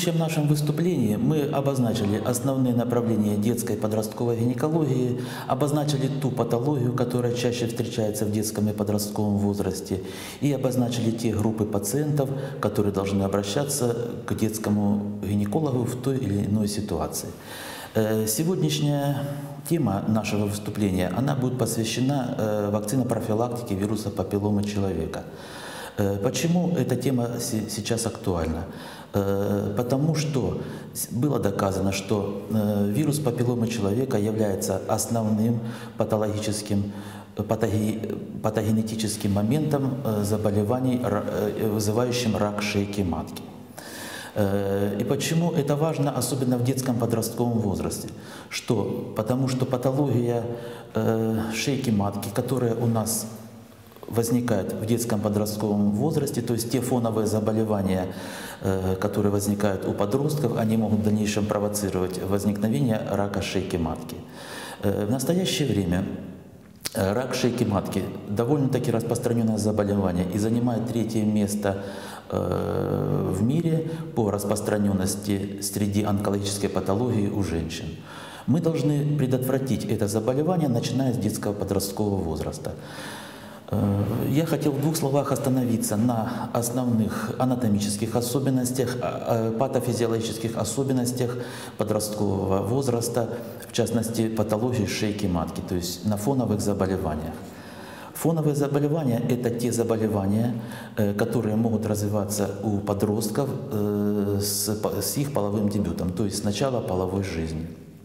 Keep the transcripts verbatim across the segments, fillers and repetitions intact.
предыдущем нашем выступлении мы обозначили основные направления детской и подростковой гинекологии, обозначили ту патологию, которая чаще встречается в детском и подростковом возрасте, и обозначили те группы пациентов, которые должны обращаться к детскому гинекологу в той или иной ситуации. Сегодняшняя тема нашего выступления, она будет посвящена вакцинопрофилактике вируса папилломы человека. Почему эта тема сейчас актуальна? Потому что было доказано, что вирус папилломы человека является основным патологическим, патогенетическим моментом заболеваний, вызывающим рак шейки матки. И почему это важно, особенно в детском подростковом возрасте? Что? Потому что патология шейки матки, которая у нас возникает в детском подростковом возрасте, то есть те фоновые заболевания, которые возникают у подростков, они могут в дальнейшем провоцировать возникновение рака шейки матки. В настоящее время рак шейки матки довольно-таки распространенное заболевание и занимает третье место в мире по распространенности среди онкологической патологии у женщин. Мы должны предотвратить это заболевание, начиная с детского подросткового возраста. Я хотел в двух словах остановиться на основных анатомических особенностях, патофизиологических особенностях подросткового возраста, в частности патологии шейки матки, то есть на фоновых заболеваниях. Фоновые заболевания – это те заболевания, которые могут развиваться у подростков с их половым дебютом, то есть с начала половой жизни.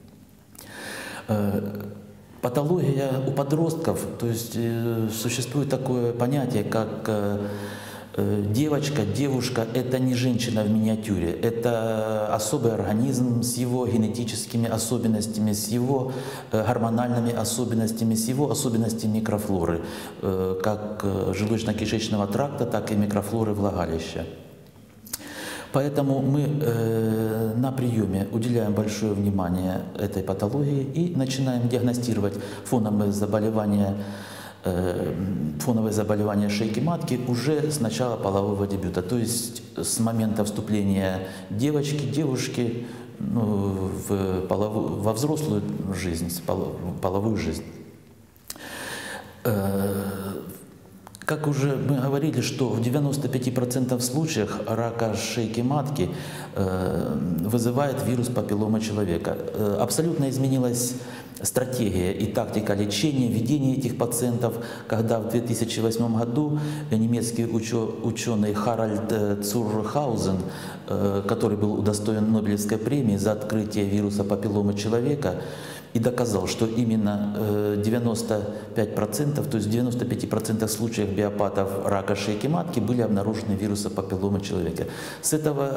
Патология у подростков, то есть э, существует такое понятие, как э, девочка, девушка – это не женщина в миниатюре, это особый организм с его генетическими особенностями, с его э, гормональными особенностями, с его особенностями микрофлоры, э, как э, желудочно-кишечного тракта, так и микрофлоры влагалища. Поэтому мы э, на приеме уделяем большое внимание этой патологии и начинаем диагностировать фоновые заболевания, э, фоновые заболевания шейки матки уже с начала полового дебюта, то есть с момента вступления девочки, девушки ну, в половую, во взрослую жизнь, в половую жизнь. Э, Как уже мы говорили, что в девяноста пяти процентах случаев рака шейки матки э, вызывает вирус папилломы человека. Э, абсолютно изменилась стратегия и тактика лечения, ведения этих пациентов, когда в две тысячи восьмом году немецкий ученый Харальд Цурхаузен, э, который был удостоен Нобелевской премии за открытие вируса папилломы человека, и доказал, что именно девяносто пять процентов, то есть в девяноста пяти процентах случаев биопатов рака шейки матки были обнаружены вирусы папилломы человека. С этого,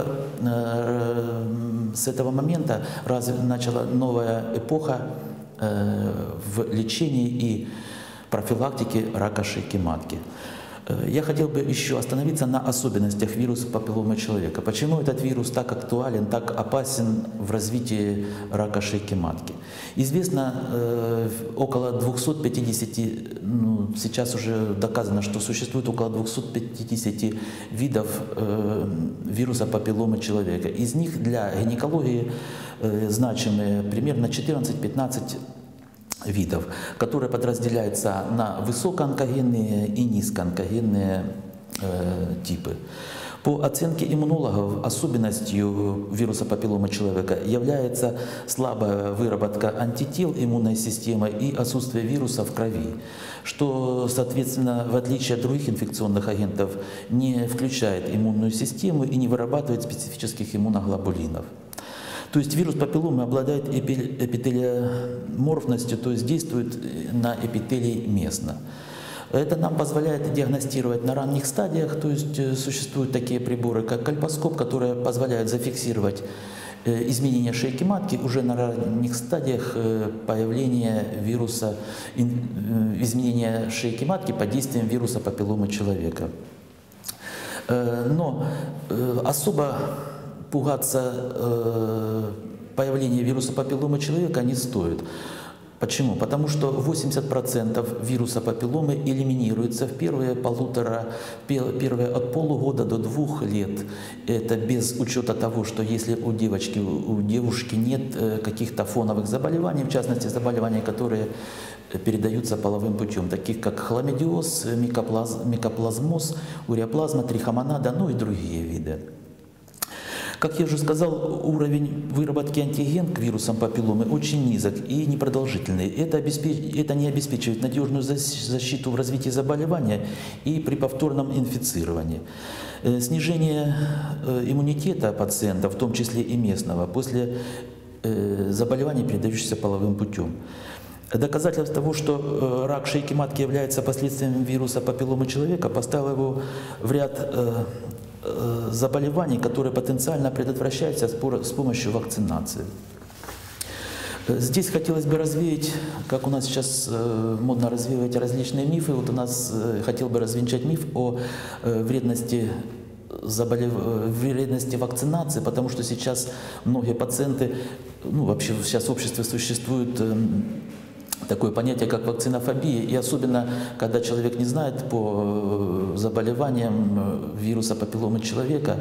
с этого момента разве начала новая эпоха в лечении и профилактике рака шейки матки. Я хотел бы еще остановиться на особенностях вируса папилломы человека. Почему этот вирус так актуален, так опасен в развитии рака шейки матки? Известно э, около двухсот пятидесяти, ну, сейчас уже доказано, что существует около двухсот пятидесяти видов э, вируса папилломы человека. Из них для гинекологии э, значимые примерно четырнадцать-пятнадцать видов, которые подразделяются на высокоонкогенные и низкоонкогенные э, типы. По оценке иммунологов, особенностью вируса папилломы человека является слабая выработка антител иммунной системы и отсутствие вируса в крови, что, соответственно, в отличие от других инфекционных агентов, не включает иммунную систему и не вырабатывает специфических иммуноглобулинов. То есть вирус папилломы обладает эпителиоморфностью, то есть действует на эпителий местно. Это нам позволяет диагностировать на ранних стадиях, то есть существуют такие приборы, как кальпоскоп, которые позволяют зафиксировать изменения шейки матки уже на ранних стадиях появления вируса, изменения шейки матки под действием вируса папилломы человека. Но особо пугаться э, появления вируса папилломы человека не стоит. Почему? Потому что восемьдесят процентов вируса папилломы элиминируется в первые полутора, первые от полугода до двух лет. Это без учета того, что если у девочки, у девушки нет каких-то фоновых заболеваний, в частности заболеваний, которые передаются половым путем, таких как хламидиоз, микоплаз, микоплазмоз, уреоплазма, трихомонада, ну и другие виды. Как я уже сказал, уровень выработки антиген к вирусам папилломы очень низок и непродолжительный. Это, обеспеч... Это не обеспечивает надежную защиту в развитии заболевания и при повторном инфицировании. Снижение иммунитета пациента, в том числе и местного, после заболеваний, передающихся половым путем. Доказательство того, что рак шейки матки является последствием вируса папилломы человека, поставило его в ряд заболеваний, которые потенциально предотвращаются с помощью вакцинации. Здесь хотелось бы развеять, как у нас сейчас модно развеивать различные мифы, вот у нас хотел бы развенчать миф о вредности, заболев... вредности вакцинации, потому что сейчас многие пациенты, ну вообще сейчас в обществе существует такое понятие, как вакцинофобия, и особенно, когда человек не знает по заболеваниям вируса папилломы человека,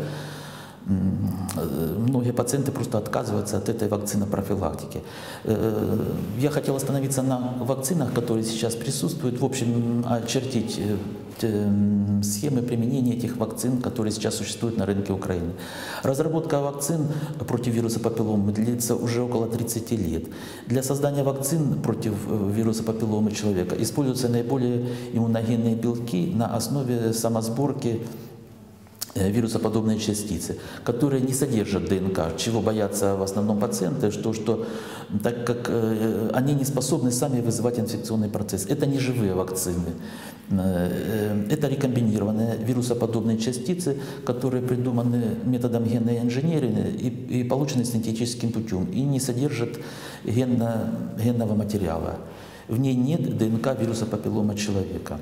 многие пациенты просто отказываются от этой вакцинопрофилактики. Я хотел остановиться на вакцинах, которые сейчас присутствуют, в общем, очертить схемы применения этих вакцин, которые сейчас существуют на рынке Украины. Разработка вакцин против вируса папилломы длится уже около тридцати лет. Для создания вакцин против вируса папилломы человека используются наиболее иммуногенные белки на основе самосборки вирусоподобные частицы, которые не содержат ДНК, чего боятся в основном пациенты, что, что так как э, они не способны сами вызывать инфекционный процесс. Это не живые вакцины, э, это рекомбинированные вирусоподобные частицы, которые придуманы методом генной инженерии и, и получены синтетическим путем, и не содержат генно, генного материала. В ней нет ДНК вируса папиллома человека.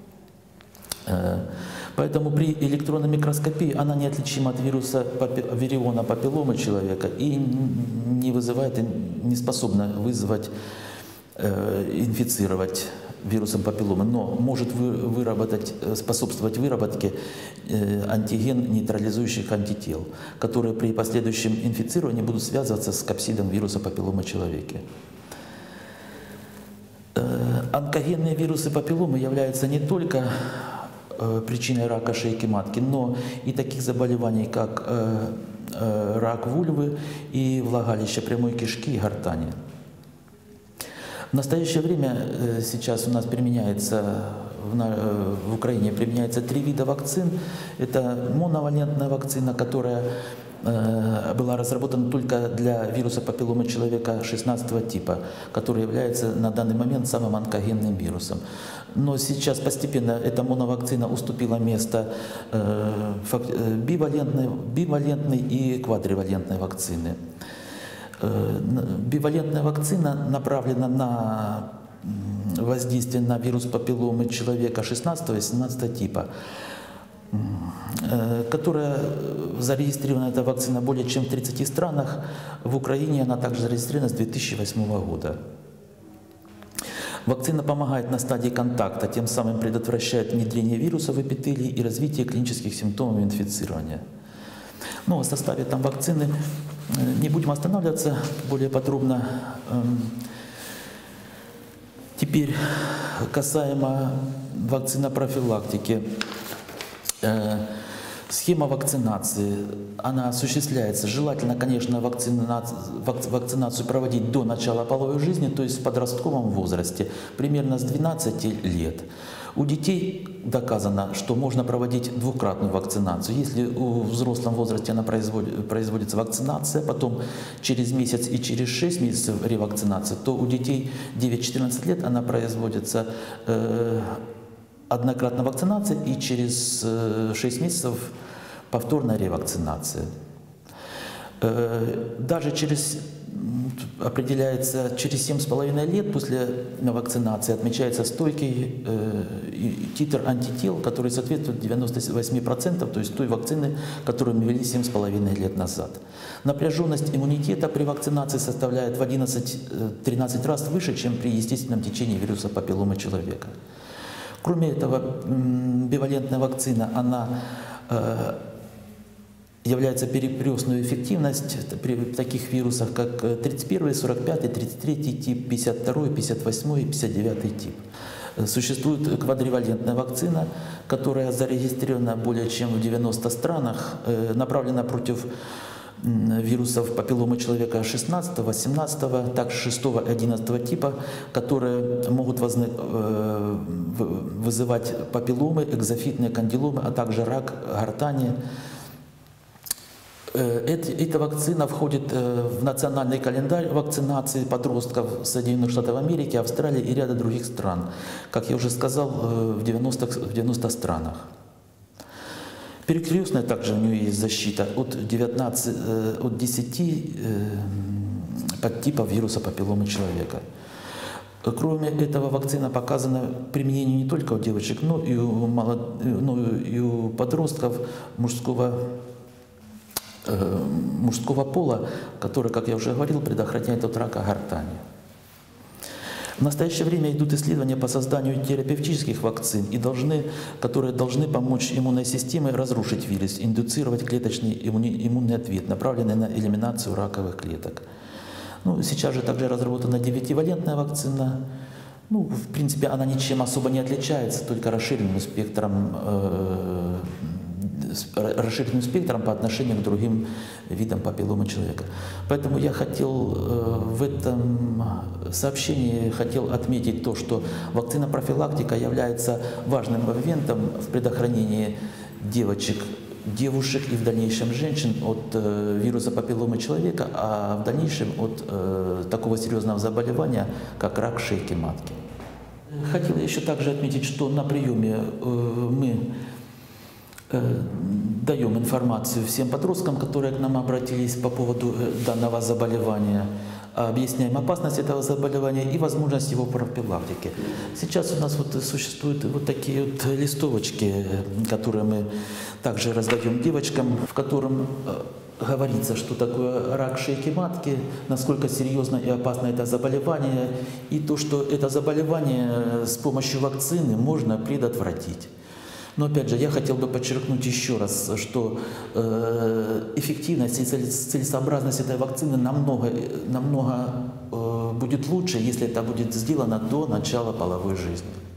Поэтому при электронной микроскопии она неотличима от вируса вириона папилломы человека и не вызывает, не способна вызвать, инфицировать вирусом папилломы, но может выработать, способствовать выработке антиген нейтрализующих антител, которые при последующем инфицировании будут связываться с капсидом вируса папилломы человека. Онкогенные вирусы папилломы являются не только причиной рака шейки матки, но и таких заболеваний, как э, э, рак вульвы и влагалища прямой кишки и гортани. В настоящее время э, сейчас у нас применяется, в, э, в Украине применяется три вида вакцин. Это моновалентная вакцина, которая э, была разработана только для вируса папилломы человека шестнадцатого типа, который является на данный момент самым онкогенным вирусом. Но сейчас постепенно эта моновакцина уступила место э, бивалентной, бивалентной и квадривалентной вакцины. Э, бивалентная вакцина направлена на воздействие на вирус папилломы человека шестнадцатого и семнадцатого типа, э, которая зарегистрирована, эта вакцина, более чем в тридцати странах. В Украине она также зарегистрирована с две тысячи восьмого года. Вакцина помогает на стадии контакта, тем самым предотвращает внедрение вируса в эпителий и развитие клинических симптомов инфицирования. Ну, о составе там вакцины не будем останавливаться более подробно. Теперь касаемо вакцинопрофилактики. Схема вакцинации, она осуществляется. Желательно, конечно, вакцинацию, вакцинацию проводить до начала половой жизни, то есть в подростковом возрасте, примерно с двенадцати лет. У детей доказано, что можно проводить двукратную вакцинацию. Если в взрослом возрасте она производит, производится вакцинация, потом через месяц и через шесть месяцев ревакцинация, то у детей девять-четырнадцать лет она производится э, однократная вакцинация и через шесть месяцев повторная ревакцинация. Даже через определяется через семь с половиной лет после вакцинации, отмечается стойкий э, титр антител, который соответствует девяноста восьми процентам, то есть той вакцины, которую мы ввели семь с половиной лет назад. Напряженность иммунитета при вакцинации составляет в одиннадцать-тринадцать раз выше, чем при естественном течении вируса папилломы человека. Кроме этого, бивалентная вакцина, она э, является перекрестную эффективность при таких вирусах, как тридцать первый, сорок пятый, тридцать третий тип, пятьдесят второй, пятьдесят восьмой и пятьдесят девятый тип. Существует квадривалентная вакцина, которая зарегистрирована более чем в девяноста странах, направлена против вирусов папилломы человека шестнадцатого, восемнадцатого, также шестого и одиннадцатого типа, которые могут возны... вызывать папилломы, экзофитные кандиломы, а также рак гортани. Эта, эта вакцина входит в национальный календарь вакцинации подростков Соединенных Штатов Америки, Австралии и ряда других стран. Как я уже сказал, в девяноста странах. Перекрестная также у нее есть защита от, девятнадцати, от десяти подтипов вируса папилломы человека. Кроме этого, вакцина показана применению не только у девочек, но и у, молод... но и у подростков мужского мужского пола, который, как я уже говорил, предохраняет от рака гортани. В настоящее время идут исследования по созданию терапевтических вакцин, и должны, которые должны помочь иммунной системе разрушить вирус, индуцировать клеточный иммунный ответ, направленный на элиминацию раковых клеток. Ну, сейчас же также разработана девятивалентная вакцина. Ну, в принципе, она ничем особо не отличается, только расширенным спектром э расширенным спектром по отношению к другим видам папилломы человека. Поэтому я хотел в этом сообщении хотел отметить то, что вакцина-профилактика является важным моментом в предохранении девочек, девушек и в дальнейшем женщин от вируса папилломы человека, а в дальнейшем от такого серьезного заболевания, как рак шейки матки. Хотел еще также отметить, что на приеме мы даем информацию всем подросткам, которые к нам обратились по поводу данного заболевания, объясняем опасность этого заболевания и возможность его профилактики. Сейчас у нас вот существуют вот такие вот листовочки, которые мы также раздаем девочкам, в котором говорится, что такое рак шейки матки, насколько серьезно и опасно это заболевание, и то, что это заболевание с помощью вакцины можно предотвратить. Но опять же, я хотел бы подчеркнуть еще раз, что э, эффективность и целесообразность этой вакцины намного, намного э, будет лучше, если это будет сделано до начала половой жизни.